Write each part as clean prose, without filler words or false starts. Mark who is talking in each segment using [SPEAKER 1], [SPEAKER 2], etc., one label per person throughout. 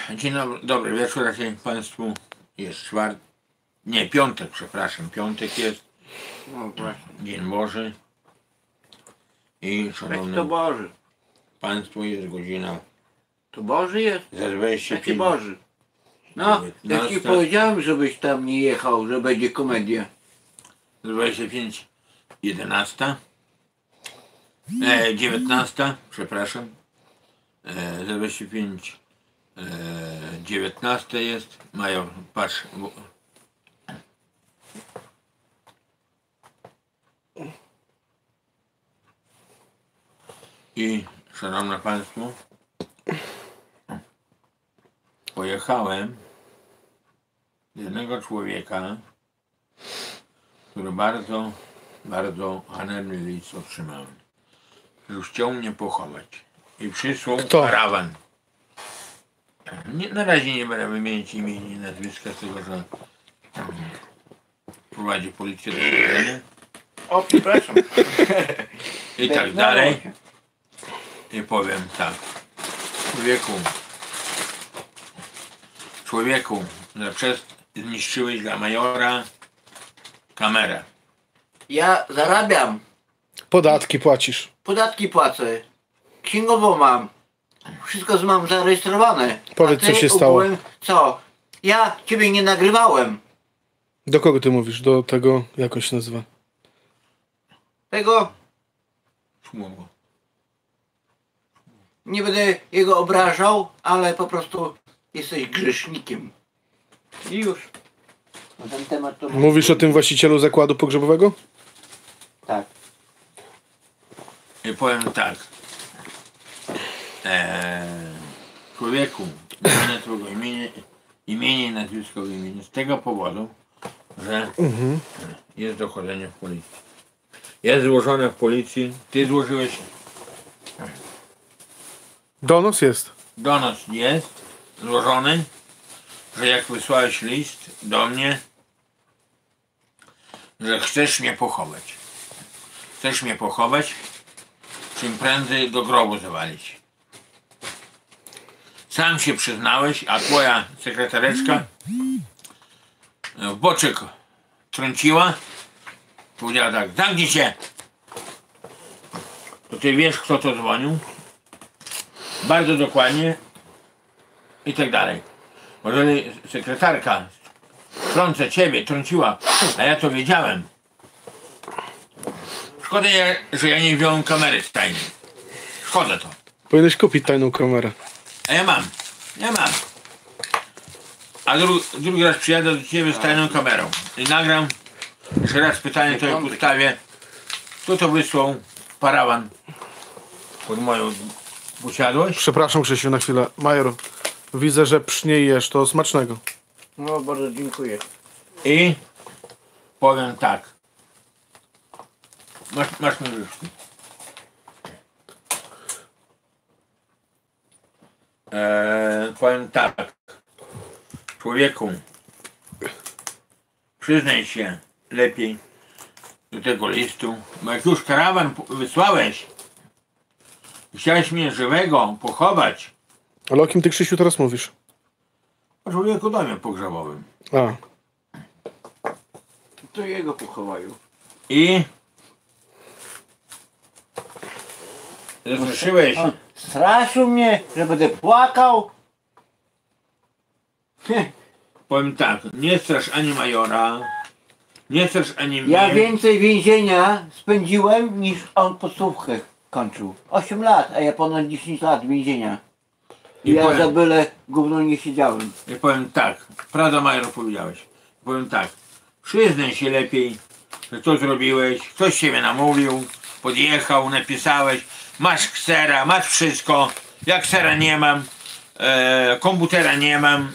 [SPEAKER 1] Dzień dobry wieczór Państwu. Jest czwartek, nie, piątek, przepraszam, piątek jest.
[SPEAKER 2] No właśnie.
[SPEAKER 1] Dzień Boży. I szanowni
[SPEAKER 2] To Boży.
[SPEAKER 1] Państwu, jest godzina
[SPEAKER 2] To Boży jest?
[SPEAKER 1] za 25.
[SPEAKER 2] Jaki Boży? No, jak ci powiedziałem, żebyś tam nie jechał, że będzie komedia.
[SPEAKER 1] 25, 11. 19, przepraszam. 25, 19 jest. Major, patrz. I szanowni Państwo, pojechałem do jednego człowieka, który bardzo haniebny list otrzymałem. Już chciał mnie pochować i przysłał karawan. Na razie nie będę wymienić imienia i nazwiska, z tego że prowadzi policję do śledzenia.
[SPEAKER 2] O, przepraszam.
[SPEAKER 1] I tak dalej. I powiem tak. Człowieku, że zniszczyłeś dla majora kamerę.
[SPEAKER 2] Ja zarabiam.
[SPEAKER 3] Podatki płacisz.
[SPEAKER 2] Podatki płacę. Księgowo mam. Wszystko mam zarejestrowane.
[SPEAKER 3] Powiedz, co się stało.
[SPEAKER 2] Co? Ja ciebie nie nagrywałem.
[SPEAKER 3] Do kogo ty mówisz? Do tego, jak on się nazywa?
[SPEAKER 2] Tego
[SPEAKER 1] Szmurło.
[SPEAKER 2] nie będę jego obrażał, ale po prostu jesteś grzesznikiem. I już. Na ten temat to
[SPEAKER 3] Mówisz o tym właścicielu zakładu pogrzebowego?
[SPEAKER 2] Tak.
[SPEAKER 1] I powiem tak. Człowieku, zmienię twojego imienia i nazwisko w imieniu z tego powodu, że jest dochodzenie w policji. Jest złożone w policji. Ty złożyłeś.
[SPEAKER 3] Donos jest.
[SPEAKER 1] Donos jest złożony, że jak wysłałeś list do mnie, że chcesz mnie pochować. Chcesz mnie pochować, czym prędzej do grobu zawalić. Sam się przyznałeś, a twoja sekretareczka w boczek trąciła. Powiedziała tak, zamknij się. To ty wiesz, kto to dzwonił? Bardzo dokładnie. I tak dalej. Jeżeli sekretarka trącę ciebie, trąciła, a ja to wiedziałem. Szkoda, że ja nie wziąłem kamery z tajnej. Szkoda to.
[SPEAKER 3] Powinieneś kupić tajną kamerę.
[SPEAKER 1] A ja mam. A drugi raz przyjadę do ciebie z tajną kamerą i nagram jeszcze raz pytanie to jak ustawię. Kto to wysłał parawan pod moją posiadłość?
[SPEAKER 3] Przepraszam, Krzysiu, na chwilę. Major, widzę, że pszniejesz. To smacznego.
[SPEAKER 2] No bardzo dziękuję.
[SPEAKER 1] I powiem tak. Masz nożyczki. Powiem tak. Człowieku, przyznaj się lepiej do tego listu, bo jak już karawan wysłałeś, chciałeś mnie żywego pochować.
[SPEAKER 3] Ale o kim ty, Krzysiu, teraz mówisz?
[SPEAKER 1] O człowieku domie pogrzebowym.
[SPEAKER 3] A.
[SPEAKER 2] To jego pochowają.
[SPEAKER 1] I zastraszyłeś.
[SPEAKER 2] Straszył mnie, że będę płakał.
[SPEAKER 1] Powiem tak, nie strasz ani majora, nie strasz ani mnie.
[SPEAKER 2] Ja więcej więzienia spędziłem niż on podstawówkę kończył. 8 lat, a ja ponad 10 lat więzienia. I ja za byle gówno nie siedziałem.
[SPEAKER 1] I powiem tak, prawda major powiedziałeś. Powiem tak, przyznaj się lepiej, że to zrobiłeś, ktoś ciebie namówił, podjechał, napisałeś, masz ksera, masz wszystko, ja ksera nie mam, komputera nie mam,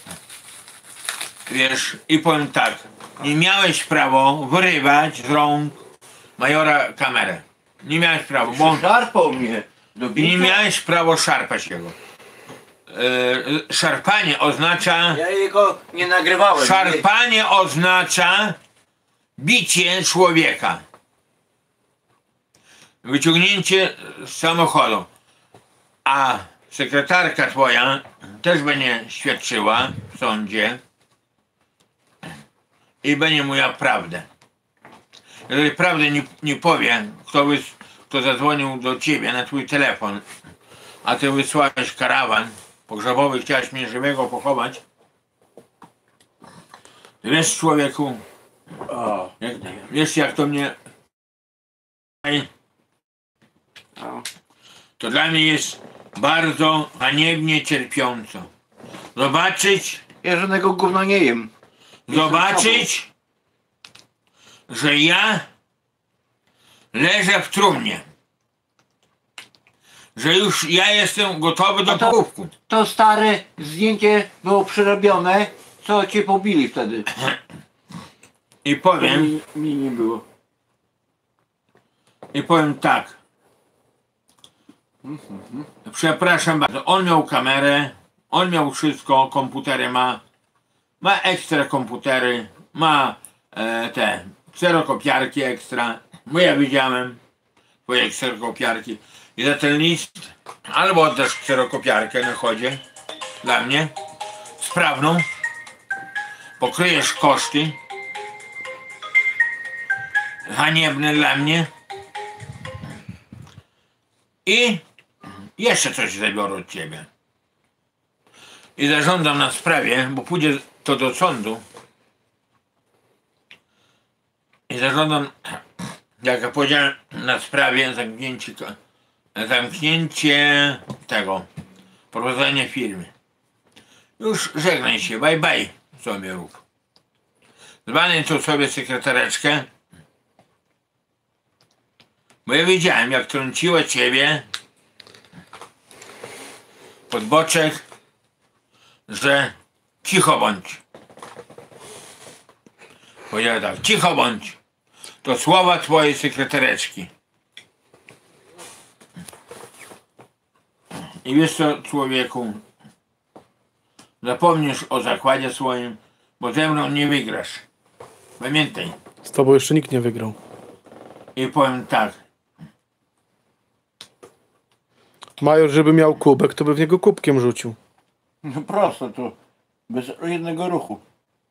[SPEAKER 1] wiesz, i powiem tak, nie miałeś prawa wyrywać z rąk majora kamerę. Nie miałeś prawa, bo on
[SPEAKER 2] Szarpał mnie.
[SPEAKER 1] i nie miałeś prawa szarpać jego. Szarpanie oznacza...
[SPEAKER 2] Ja jego nie nagrywałem.
[SPEAKER 1] Szarpanie oznacza bicie człowieka. Wyciągnięcie z samochodu. A sekretarka twoja też będzie świadczyła w sądzie i będzie mówiła prawdę. Jeżeli prawdę nie powie, kto zadzwonił do ciebie na twój telefon, a ty wysłałeś karawan pogrzebowy, chciałeś mnie żywego pochować, wiesz, człowieku, wiesz, jak to mnie... To dla mnie jest bardzo haniebnie cierpiąco. Zobaczyć,
[SPEAKER 2] Ja żadnego gówna nie jem.
[SPEAKER 1] zobaczyć, że ja leżę w trumnie. Że już ja jestem gotowy do pochówku.
[SPEAKER 2] To stare zdjęcie było przerobione, co cię pobili wtedy.
[SPEAKER 1] I powiem,
[SPEAKER 2] Mi nie było.
[SPEAKER 1] tak. Przepraszam bardzo, on miał kamerę, on miał wszystko, komputery ma ekstra komputery, ma te kserokopiarki ekstra, bo ja widziałem twoje kserokopiarki i za ten list albo oddasz kserokopiarkę na chodzie dla mnie, sprawną, pokryjesz koszty haniebne dla mnie i jeszcze coś zabiorę od ciebie. I zażądam na sprawie, bo pójdzie to do sądu. I zażądam, jak ja powiedziałem, na sprawie zamknięcie tego, prowadzenia firmy. Już żegnaj się, bye bye, sobie rób. Zbany tu sobie sekretareczkę, bo ja wiedziałem, jak trąciła ciebie pod boczek, że cicho bądź. Powiedziałem tak, cicho bądź. To słowa twojej sekretareczki. I wiesz co, człowieku, zapomnisz o zakładzie swoim, bo ze mną nie wygrasz. Pamiętaj.
[SPEAKER 3] Z tobą jeszcze nikt nie wygrał.
[SPEAKER 1] I powiem tak.
[SPEAKER 3] Major, żeby miał kubek, to by w niego kubkiem rzucił.
[SPEAKER 2] No prosto to, bez jednego ruchu.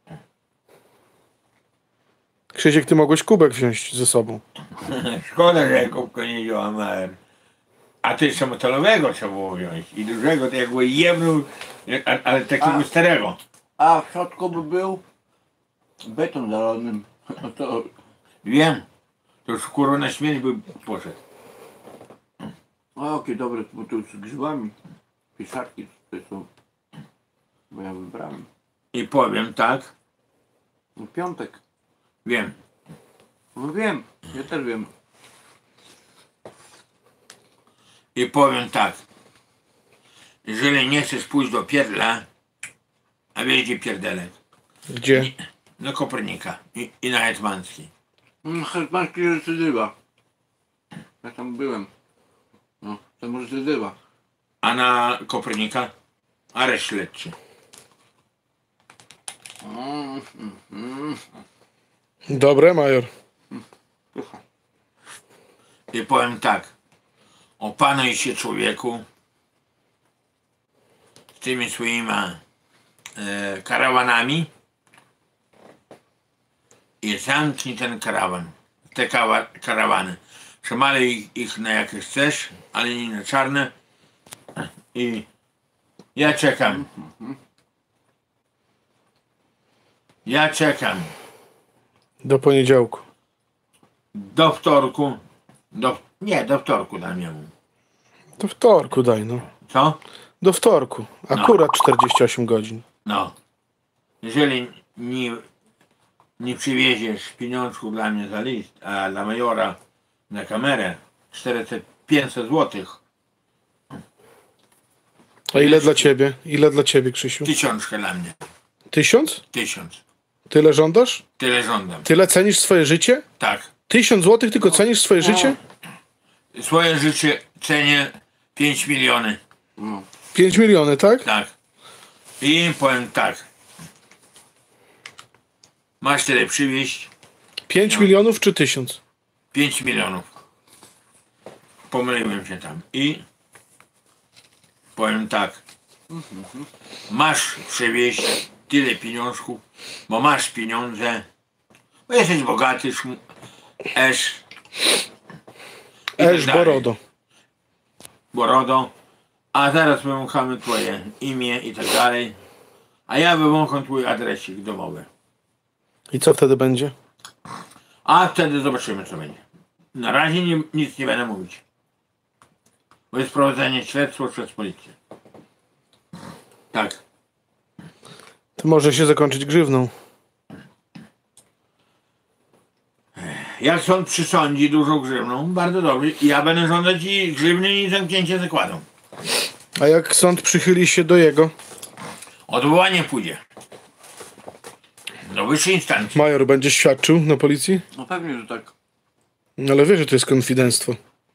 [SPEAKER 3] Krzysiek, ty mogłeś kubek wziąć ze sobą.
[SPEAKER 1] Szkoda, że kubka nie wziąłem, a ty jeszcze metalowego trzeba było wziąć. I dużego, to jakby jemnął, ale takiego starego.
[SPEAKER 2] A w środku by był beton zalany. To
[SPEAKER 1] Wiem. To już kurwa na śmierć by poszedł.
[SPEAKER 2] okej, dobre, bo tu z grzybami. Pisarki to są. Bo ja wybrałem.
[SPEAKER 1] I powiem tak.
[SPEAKER 2] No piątek.
[SPEAKER 1] Wiem.
[SPEAKER 2] No wiem, ja też wiem.
[SPEAKER 1] I powiem tak. Jeżeli nie chcesz pójść do pierdla, a wiesz gdzie pierdelek?
[SPEAKER 3] Gdzie?
[SPEAKER 1] Do Kopernika i na Hetmańskiej.
[SPEAKER 2] Hetmański recydywa. Ja tam byłem. No, tam recydywa.
[SPEAKER 1] A na Kopernika areszt śledczy.
[SPEAKER 3] Dobre, Major.
[SPEAKER 1] I powiem tak. Opanuj się, człowieku, z tymi swoimi karawanami i zamknij ten karawan, te karawany. Przemaluj ich na jakie chcesz, ale nie na czarne. I ja czekam. Ja czekam.
[SPEAKER 3] Do poniedziałku.
[SPEAKER 1] Do wtorku. Do wtorku dam jemu.
[SPEAKER 3] Do wtorku daj, no.
[SPEAKER 1] Co?
[SPEAKER 3] Do wtorku. Akurat 48 godzin.
[SPEAKER 1] No. Jeżeli nie przywieziesz pieniążków dla mnie za list, a dla majora na kamerę 400-500 złotych,
[SPEAKER 3] A ile dla ciebie? Ile dla ciebie, Krzysiu?
[SPEAKER 1] 1000 dla mnie.
[SPEAKER 3] 1000?
[SPEAKER 1] 1000.
[SPEAKER 3] Tyle żądasz?
[SPEAKER 1] Tyle żądam.
[SPEAKER 3] Tyle cenisz swoje życie?
[SPEAKER 1] Tak.
[SPEAKER 3] 1000 złotych tylko cenisz swoje życie?
[SPEAKER 1] Swoje życie cenię 5 miliony.
[SPEAKER 3] 5 miliony, tak?
[SPEAKER 1] Tak. I powiem tak. Masz tyle przywieźć.
[SPEAKER 3] 5 milionów czy 1000?
[SPEAKER 1] 5 milionów. Pomyliłem się tam. I powiem tak. Masz przywieźć tyle pieniążków, bo masz pieniądze, bo jesteś bogaty, esz. i tak
[SPEAKER 3] Esz
[SPEAKER 1] dalej.
[SPEAKER 3] Borodo.
[SPEAKER 1] Borodo, a zaraz wymąchamy twoje imię i tak dalej, a ja wymącham twój adresik domowy.
[SPEAKER 3] I co wtedy będzie?
[SPEAKER 1] A wtedy zobaczymy, co będzie. Na razie nic nie będę mówić. Bo jest prowadzenie śledztwa przez policję. Tak.
[SPEAKER 3] To może się zakończyć grzywną.
[SPEAKER 1] Jak sąd przysądzi dużą grzywną, bardzo dobrze. Ja będę żądać i grzywny i zamknięcie zakładu.
[SPEAKER 3] A jak sąd przychyli się do jego?
[SPEAKER 1] Odwołanie pójdzie. Do wyższej instancji.
[SPEAKER 3] Major będzie świadczył na policji?
[SPEAKER 2] No pewnie, że tak.
[SPEAKER 3] No ale wie, że to jest konfidenctwo.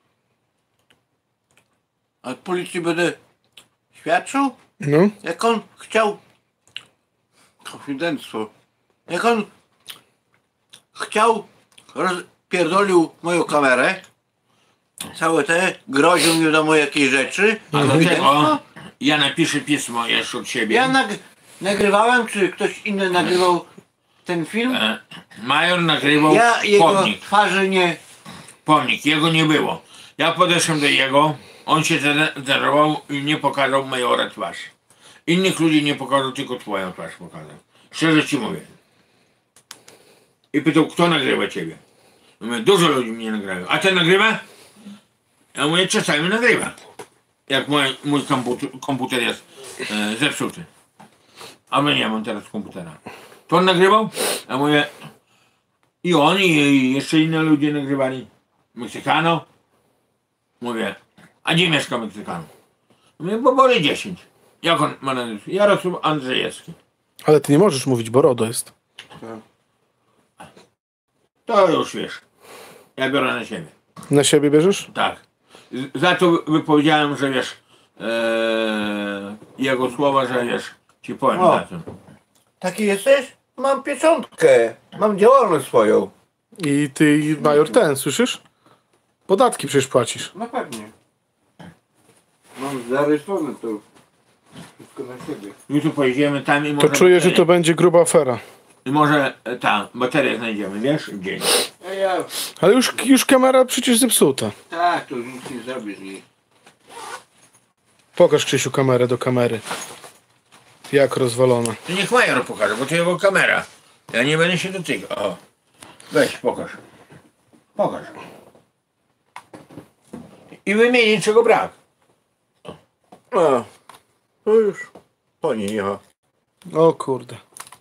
[SPEAKER 2] A w policji będę świadczył?
[SPEAKER 3] No.
[SPEAKER 2] Jak on chciał... Konfidenctwo. Jak on chciał... Rozpierdolił moją kamerę. Całe te... Groził mi wiadomo jakieś rzeczy.
[SPEAKER 1] A do
[SPEAKER 2] Konfidenctwo?
[SPEAKER 1] tego ja napiszę pismo jeszcze od siebie.
[SPEAKER 2] Ja nagrywałem, czy ktoś inny nagrywał ten film?
[SPEAKER 1] Major nagrywał
[SPEAKER 2] Ja jego
[SPEAKER 1] pomnik.
[SPEAKER 2] twarzy nie...
[SPEAKER 1] Pomnik, jego nie było. Ja podeszłem do jego, on się zdenerwował i nie pokazał majora twarz. Innych ludzi nie pokazał, tylko twoją twarz pokazał. Szczerze ci mówię. I pytał, kto nagrywa ciebie? Ja mówię, dużo ludzi mnie nagrywa. A ten nagrywa? Ja mówię, czasami nagrywa. Jak mój komputer jest zepsuty. A my nie mam teraz komputera. To on nagrywał? Ja mówię, i on, i jeszcze inne ludzie nagrywali. Meksykano. Mówię, a gdzie mieszka Meksykano? Mówię, bo Bory 10. Jak on ma na nazwisko? Jarosław Andrzejewski.
[SPEAKER 3] Ale ty nie możesz mówić, Borodo jest.
[SPEAKER 1] To już wiesz. Ja biorę na siebie.
[SPEAKER 3] Na siebie bierzesz?
[SPEAKER 1] Tak. Za to wypowiedziałem, że wiesz, jego słowa, że wiesz, ci powiem
[SPEAKER 2] O.
[SPEAKER 1] za to.
[SPEAKER 2] Taki jesteś? Mam pieczątkę. Mam działalność swoją.
[SPEAKER 3] I ty, Major, ten, słyszysz? Podatki przecież płacisz.
[SPEAKER 2] No pewnie. Mam zarysowane to wszystko na siebie.
[SPEAKER 1] Jutro pojedziemy tam i
[SPEAKER 3] To
[SPEAKER 1] może...
[SPEAKER 3] czuję, że to będzie gruba afera.
[SPEAKER 1] I może ta baterię znajdziemy, wiesz, gdzieś.
[SPEAKER 2] A ja...
[SPEAKER 3] Ale już kamera przecież zepsuta.
[SPEAKER 2] Tak, to nic nie zrobię z niej.
[SPEAKER 3] Pokaż, Krzysiu, kamerę do kamery. Jak rozwalona.
[SPEAKER 1] To niech Major pokaże, bo to jego kamera. Ja nie będę się dotykał. O. Weź, pokaż. Pokaż. I wymienić, czego brak.
[SPEAKER 2] A, to już po niej jechał.
[SPEAKER 3] O kurde.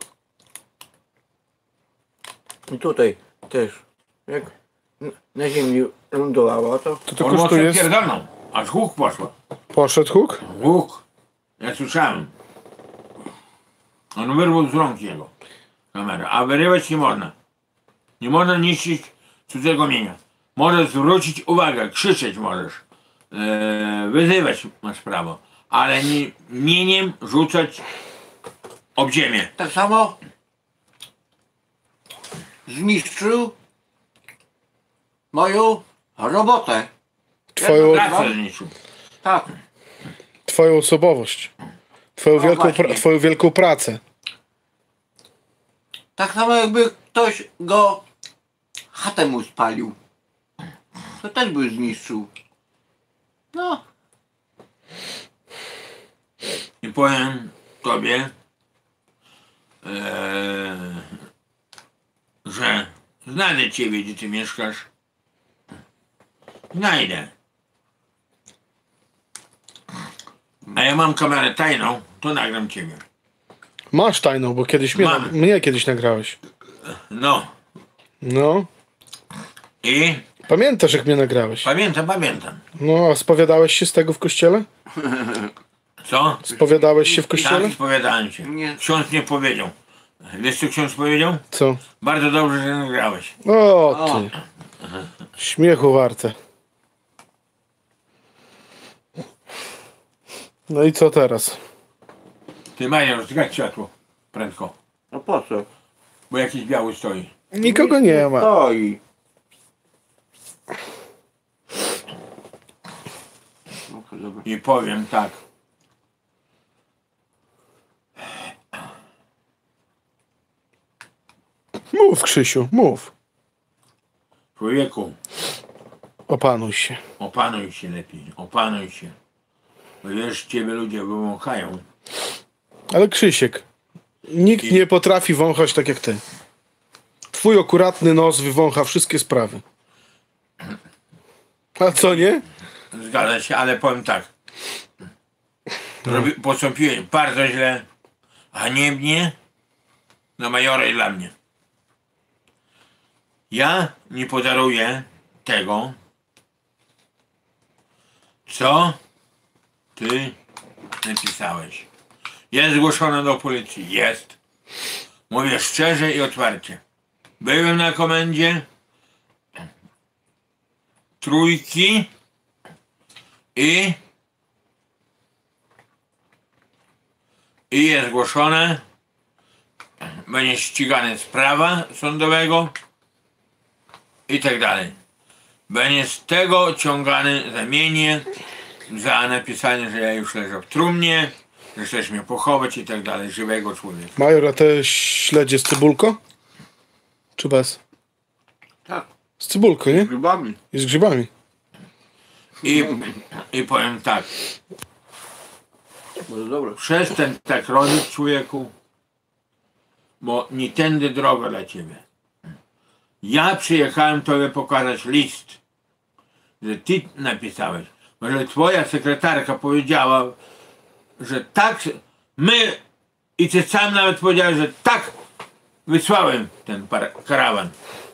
[SPEAKER 2] I tutaj też. Jak na ziemi lądowała, to...
[SPEAKER 3] To
[SPEAKER 1] On
[SPEAKER 3] kosztuje...
[SPEAKER 1] mocno pierdolną, aż huk poszło.
[SPEAKER 3] Poszedł huk?
[SPEAKER 1] Huk. Ja słyszałem. On wyrwał z rąk jego kamerę, a wyrywać nie można. Nie można niszczyć cudzego mienia. Możesz zwrócić uwagę, krzyczeć możesz. Wyzywać masz prawo. Ale nie, mieniem rzucać ob ziemię.
[SPEAKER 2] Tak samo zniszczył moją robotę.
[SPEAKER 3] Twoją,
[SPEAKER 1] Pracę zniszczył.
[SPEAKER 2] Tak.
[SPEAKER 3] twoją osobowość.
[SPEAKER 2] właśnie.
[SPEAKER 3] Twoją wielką pracę.
[SPEAKER 2] Tak samo jakby ktoś go chatę mu spalił. To też by zniszczył. No.
[SPEAKER 1] I powiem tobie, że znajdę ciebie, gdzie ty mieszkasz. Znajdę. A ja mam kamerę tajną, to nagram ciebie.
[SPEAKER 3] Masz tajną, bo kiedyś
[SPEAKER 1] Mam.
[SPEAKER 3] mnie kiedyś nagrałeś.
[SPEAKER 1] No.
[SPEAKER 3] No.
[SPEAKER 1] I
[SPEAKER 3] Pamiętasz, jak mnie nagrałeś?
[SPEAKER 1] pamiętam.
[SPEAKER 3] No, a spowiadałeś się z tego w kościele?
[SPEAKER 1] Co?
[SPEAKER 3] Spowiadałeś się w kościele?
[SPEAKER 1] Tak, spowiadałem się.
[SPEAKER 2] Nie.
[SPEAKER 1] Ksiądz nie powiedział. Wiesz co ksiądz powiedział?
[SPEAKER 3] Co?
[SPEAKER 1] Bardzo dobrze, że nagrałeś.
[SPEAKER 3] O, ty. Śmiechu warte. No i co teraz?
[SPEAKER 1] Ty Major, zgaś światło. Prędko.
[SPEAKER 2] No po co?
[SPEAKER 1] Bo jakiś biały stoi.
[SPEAKER 3] Nikogo nie ma.
[SPEAKER 2] Stoi. No, dobra.
[SPEAKER 1] I powiem tak.
[SPEAKER 3] Mów, Krzysiu, mów.
[SPEAKER 1] Człowieku,
[SPEAKER 3] Opanuj się.
[SPEAKER 1] opanuj się lepiej, opanuj się. Bo wiesz, ciebie ludzie wywąchają.
[SPEAKER 3] Ale Krzysiek, nikt nie potrafi wąchać tak jak ty. Twój akuratny nos wywącha wszystkie sprawy. A co nie?
[SPEAKER 1] Zgadza się, ale powiem tak. Postąpiłem bardzo źle, haniebnie na majora i dla mnie. Ja nie podaruję tego, co ty napisałeś. Jest zgłoszone do policji. Jest. Mówię szczerze i otwarcie. Byłem na komendzie Trójki i jest zgłoszone. Będzie ścigany z prawa sądowego i tak dalej. Będzie z tego ciągany zamienie za napisanie, że ja już leżę w trumnie, że chcesz mnie pochować i tak dalej, żywego człowieka.
[SPEAKER 3] Major, a te śledzie z cybulką? Czy bez?
[SPEAKER 2] Tak,
[SPEAKER 3] Z cybulką, nie?
[SPEAKER 2] grzybami.
[SPEAKER 3] I z grzybami.
[SPEAKER 1] I powiem tak,
[SPEAKER 2] Bardzo dobre.
[SPEAKER 1] przestań tak robić, człowieku, bo nie tędy droga dla ciebie. Ja przyjechałem tobie pokazać list, że ty napisałeś. Może twoja sekretarka powiedziała, że tak, i ty sam nawet powiedziałeś, że tak wysłałem ten karawan.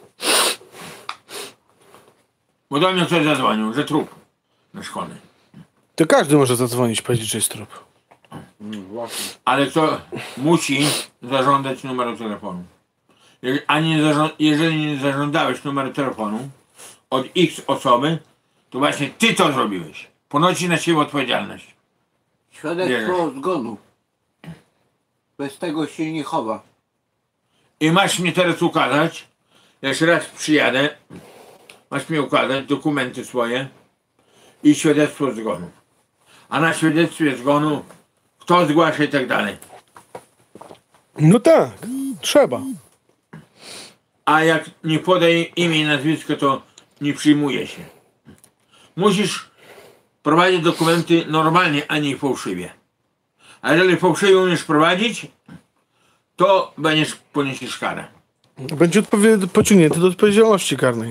[SPEAKER 1] Bo do mnie ktoś zadzwonił, że trup naszkony.
[SPEAKER 3] To każdy może zadzwonić, powiedzieć, że jest trup.
[SPEAKER 2] Właśnie.
[SPEAKER 1] Ale kto musi zażądać numeru telefonu. Jeżeli nie zażądałeś numeru telefonu od X osoby, to właśnie ty to zrobiłeś. Ponosi na siebie odpowiedzialność.
[SPEAKER 2] Świadectwo zgonu. Bez tego się nie chowa.
[SPEAKER 1] I masz mnie teraz ukazać, jeszcze raz przyjadę, masz mi ukazać dokumenty swoje i świadectwo zgonu. A na świadectwie zgonu kto zgłasza i tak dalej.
[SPEAKER 3] No tak, trzeba.
[SPEAKER 1] A jak nie podaje imię i nazwisko, to nie przyjmuje się. Musisz prowadzić dokumenty normalnie, a nie fałszywie. A jeżeli fałszywie umiesz prowadzić, to poniesiesz karę.
[SPEAKER 3] Będzie pociągnięty do odpowiedzialności karnej.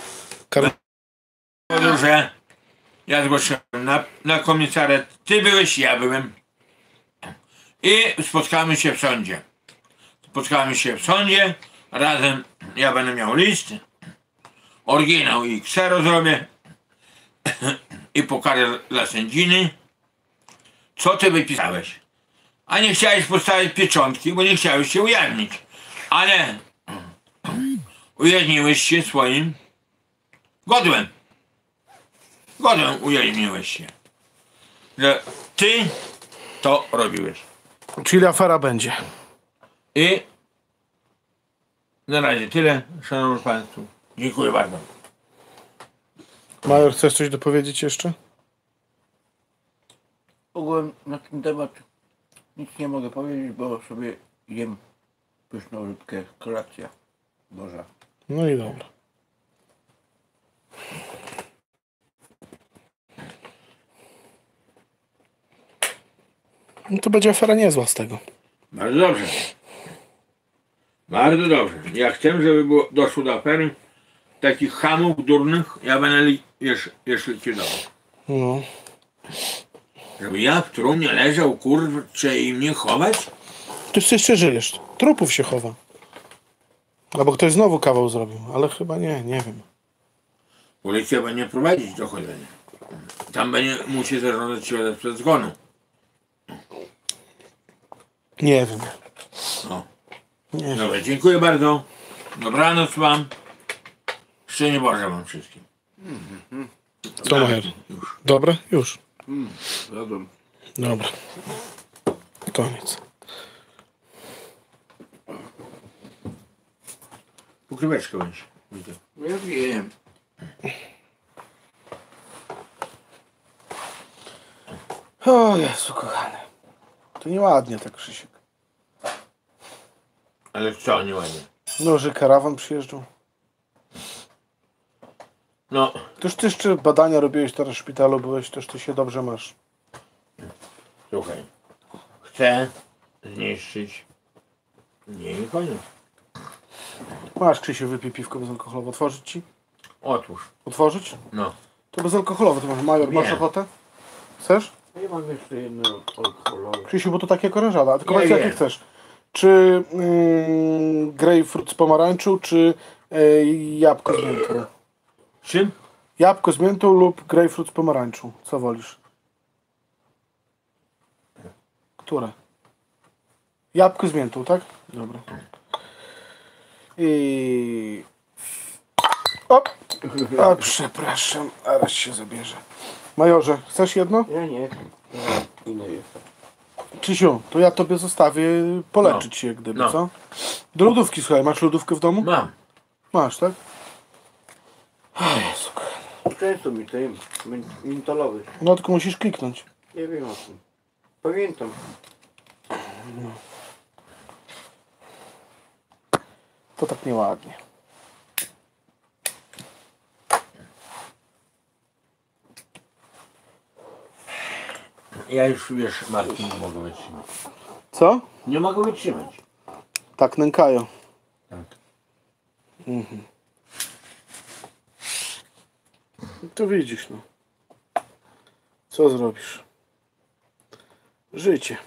[SPEAKER 1] Że ja zgłosiłem na komisariat, ty byłeś, ja byłem. I spotkamy się w sądzie. Spotkamy się w sądzie, razem ja będę miał list, oryginał i ksero zrobię i pokażę dla sędziny, co ty wypisałeś. A nie chciałeś postawić pieczątki, bo nie chciałeś się ujawnić. Ale ujawniłeś się swoim godłem. Godłem ujawniłeś się, że ty to robiłeś.
[SPEAKER 3] Czyli afera będzie.
[SPEAKER 1] I na razie tyle, szanowni państwo. Dziękuję bardzo.
[SPEAKER 3] Major, chcesz coś dopowiedzieć jeszcze?
[SPEAKER 2] Ogółem na ten temat nic nie mogę powiedzieć, bo sobie jem pyszną rybkę, kolacja Boża.
[SPEAKER 3] No i dobra. No to będzie afera niezła z tego.
[SPEAKER 1] Bardzo dobrze. Bardzo dobrze. Ja chcę, żeby doszło do afery takich chamów durnych, ja będę jeszcze likwidował.
[SPEAKER 3] No.
[SPEAKER 1] Żeby ja w trumnie leżał, kurczę, i mnie chować?
[SPEAKER 3] Ty jeszcze żyjesz. Trupów się chowa. Albo ktoś znowu kawał zrobił, ale chyba nie wiem.
[SPEAKER 1] Policja będzie prowadzić dochodzenie. Tam musi zażądać świadectwa zgonu.
[SPEAKER 3] Nie wiem.
[SPEAKER 1] No.
[SPEAKER 3] Nie wiem.
[SPEAKER 1] Dobra, dziękuję bardzo. Dobranoc wam. Szczęście Boże wam wszystkim.
[SPEAKER 3] Co, Major?
[SPEAKER 1] Już.
[SPEAKER 3] Dobra? Już.
[SPEAKER 2] Zjadłem.
[SPEAKER 3] Dobra. Koniec.
[SPEAKER 1] Pokryweczkę weź. Widzę.
[SPEAKER 2] Ja wiem.
[SPEAKER 3] O Jezu, kochany. To nieładnie tak, Krzysiek.
[SPEAKER 1] Ale co, nieładnie.
[SPEAKER 3] No, że karawan przyjeżdżał.
[SPEAKER 1] No,
[SPEAKER 3] Toż ty jeszcze badania robiłeś teraz w szpitalu, byłeś, toż ty się dobrze masz.
[SPEAKER 1] słuchaj. Chcę zniszczyć. Nie i koniec.
[SPEAKER 3] Masz, Krzysiu, wypij piwko bezalkoholowe. Otworzyć ci?
[SPEAKER 1] Otwórz.
[SPEAKER 3] Otworzyć?
[SPEAKER 1] No.
[SPEAKER 3] To bezalkoholowe, to masz. Major, masz
[SPEAKER 1] Nie.
[SPEAKER 3] ochotę? Chcesz?
[SPEAKER 2] Ja mam jeszcze jedno alkoholowe.
[SPEAKER 3] Krzysiu, bo to takie korażada, tylko
[SPEAKER 1] Nie
[SPEAKER 3] powiedz jakie
[SPEAKER 1] wiem.
[SPEAKER 3] chcesz. Czy grejpfrut z pomarańczą, czy jabłko z miętą?
[SPEAKER 1] Czym?
[SPEAKER 3] Jabłko z miętą lub grejpfrut z pomarańczą. Co wolisz? Które? Jabłko z miętą, tak? Dobra. I... O! A, przepraszam, zaraz się zabierze. Majorze, chcesz jedno?
[SPEAKER 2] Ja nie. Ja inne jest.
[SPEAKER 3] Krzysiu, to ja tobie zostawię poleczyć
[SPEAKER 1] No.
[SPEAKER 3] się jak gdyby,
[SPEAKER 1] No.
[SPEAKER 3] co? Do lodówki, słuchaj, masz lodówkę w domu?
[SPEAKER 1] Mam.
[SPEAKER 3] Masz, tak? O Jezu.
[SPEAKER 2] Często mi ten mintolowy.
[SPEAKER 3] No tylko musisz kliknąć.
[SPEAKER 2] Nie wiem o tym. Pamiętam.
[SPEAKER 3] To tak nieładnie.
[SPEAKER 1] Ja już, wiesz, Martin, nie mogę wytrzymać.
[SPEAKER 3] Co?
[SPEAKER 1] Nie mogę wytrzymać.
[SPEAKER 3] Tak nękają.
[SPEAKER 1] Tak.
[SPEAKER 3] To widzisz, no. Co zrobisz? Życie.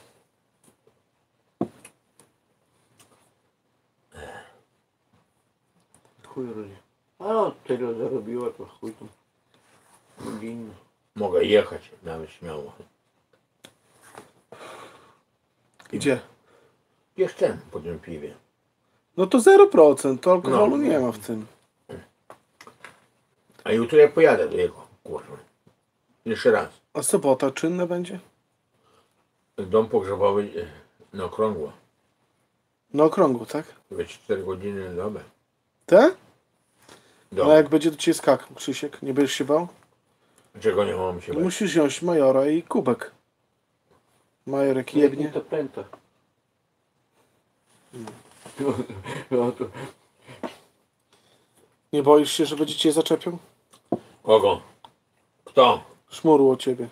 [SPEAKER 2] Chuj rodzi. A no, tyle zarobiła, to chuj tam. Godzinny.
[SPEAKER 1] Mogę jechać nawet śmiało.
[SPEAKER 3] Gdzie?
[SPEAKER 1] Gdzie chcę po tym piwie.
[SPEAKER 3] No to 0%, to alkoholu
[SPEAKER 1] No.
[SPEAKER 3] nie ma w tym.
[SPEAKER 1] A jutro ja pojadę do jego, kurwa. Jeszcze raz.
[SPEAKER 3] A sobota czynna będzie?
[SPEAKER 1] Dom pogrzebowy na okrągło.
[SPEAKER 3] Na okrągło, tak?
[SPEAKER 1] We 4 godziny na dobę.
[SPEAKER 3] Te?
[SPEAKER 1] Dom.
[SPEAKER 3] A jak będzie do ciebie skakał, Krzysiek, nie będziesz się bał?
[SPEAKER 1] Czego nie mam się bać?
[SPEAKER 3] Musisz wziąć Majora i kubek. Majorek
[SPEAKER 2] Nie
[SPEAKER 3] jebnie.
[SPEAKER 2] to pęta. No to
[SPEAKER 3] Nie boisz się, że będzie cię zaczepiał?
[SPEAKER 1] Kogo? Kto?
[SPEAKER 3] Szmurło o ciebie.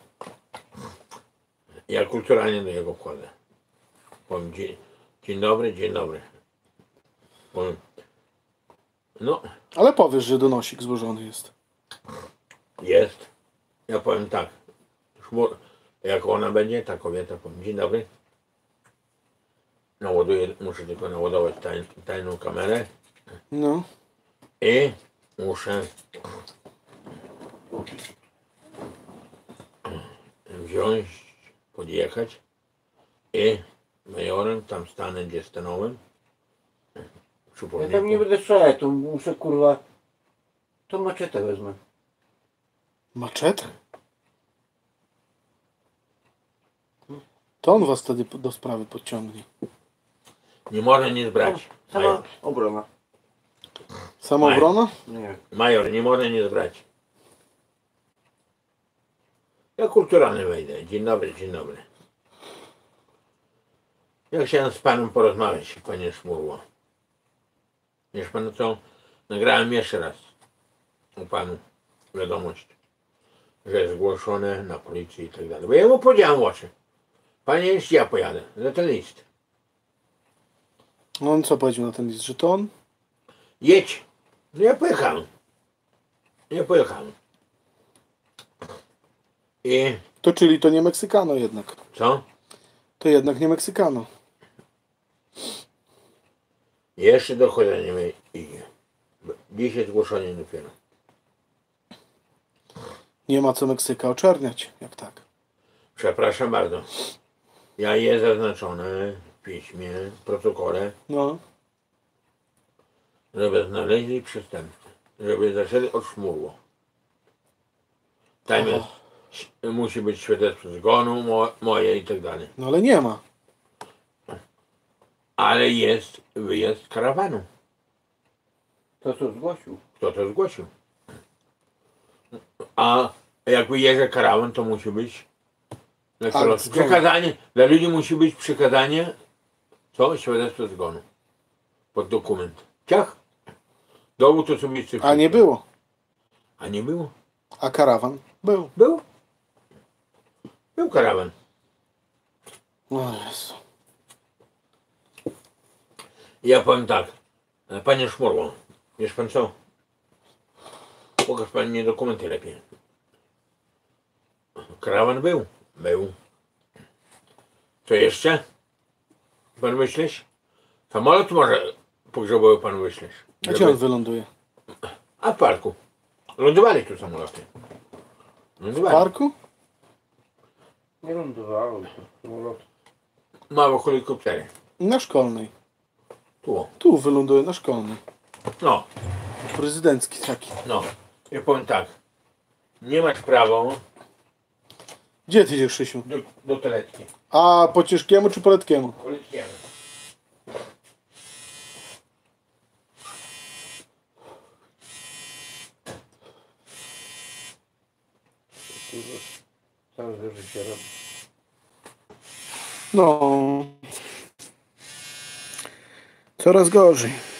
[SPEAKER 1] Ja kulturalnie do jego wkładę. Powiem dzień dobry, dzień dobry. Powiem, no,
[SPEAKER 3] Ale powiesz, że donosik złożony jest.
[SPEAKER 1] jest. Ja powiem tak. Jak ona będzie, ta kobieta, powiem dzień dobry. Naładuję, muszę tylko naładować tajną kamerę
[SPEAKER 3] No.
[SPEAKER 1] i muszę wziąć, podjechać i majorem tam stanę, gdzie stanąłem. Przy
[SPEAKER 2] ja tam nie
[SPEAKER 1] pomniku.
[SPEAKER 2] będę strzelać, to muszę kurwa. To maczetę wezmę.
[SPEAKER 3] Maczetę? To on was wtedy do sprawy podciągnie.
[SPEAKER 1] Nie może nic brać.
[SPEAKER 2] Sama obrona.
[SPEAKER 3] Samoobrona?
[SPEAKER 2] Nie.
[SPEAKER 1] Major, nie może nic brać. Ja kulturalnie wejdę. Dzień dobry, dzień dobry. Ja chciałem z panem porozmawiać, panie Szmurło. Wiesz pan co? Nagrałem jeszcze raz u panu wiadomość, że jest zgłoszone na policję i tak dalej. Bo ja mu powiedziałem w oczy. Panie, jeśli ja pojadę za ten list.
[SPEAKER 3] No on co powiedział na ten list, że to on?
[SPEAKER 1] Jedź. No ja pojechałem. Ja pojechałem. I
[SPEAKER 3] To czyli to nie Meksykano jednak.
[SPEAKER 1] co?
[SPEAKER 3] To jednak nie Meksykano.
[SPEAKER 1] Jeszcze dochodzenie mi idzie. Dzisiaj zgłoszenie dopiero.
[SPEAKER 3] Nie ma co Meksyka oczerniać, jak tak.
[SPEAKER 1] Przepraszam bardzo. Ja jest zaznaczone w piśmie, w protokole,
[SPEAKER 3] No.
[SPEAKER 1] żeby znaleźli przestępcę. Żeby zaczęli od Szmurło. Tam
[SPEAKER 3] Aha.
[SPEAKER 1] jest, musi być świadectwo zgonu moje i tak dalej.
[SPEAKER 3] No ale nie ma.
[SPEAKER 1] Ale jest wyjazd karawanu.
[SPEAKER 2] To co zgłosił.
[SPEAKER 1] Kto to zgłosił? A jak wyjeżdża karawan, to musi być
[SPEAKER 3] Akt zgonu.
[SPEAKER 1] przekazanie, dla ludzi musi być przekazanie, co? Świadectwo zgonu. Pod dokument. Ciach. Dowód osobisty.
[SPEAKER 3] A nie było.
[SPEAKER 1] A nie było?
[SPEAKER 3] A karawan był.
[SPEAKER 1] Był? Był karawan.
[SPEAKER 3] O Jezu.
[SPEAKER 1] Ja powiem tak. Panie Szmurło, wiesz pan co? Pokaż pan mi dokumenty lepiej. Karawan był? Był. Co jeszcze? Pan myślisz? Samolot może pogrzebowy pan myślisz?
[SPEAKER 3] A gdzie on wyląduje?
[SPEAKER 1] A w parku. Lądowali tu samoloty.
[SPEAKER 3] W
[SPEAKER 1] Lądowali.
[SPEAKER 3] parku?
[SPEAKER 2] Nie lądowało to samolot.
[SPEAKER 1] Małe helikoptery.
[SPEAKER 3] Na Szkolnej.
[SPEAKER 1] Tu.
[SPEAKER 3] Tu wyląduje, na Szkolnej.
[SPEAKER 1] No,
[SPEAKER 3] Prezydencki taki.
[SPEAKER 1] no. Ja powiem tak. Nie masz prawa
[SPEAKER 3] Gdzie ty idziesz, Krzysiu?
[SPEAKER 1] do toaletki.
[SPEAKER 3] A po ciężkiemu czy po letkiemu?
[SPEAKER 1] Poleciemy.
[SPEAKER 2] Całe życie robi.
[SPEAKER 3] No. Coraz gorzej.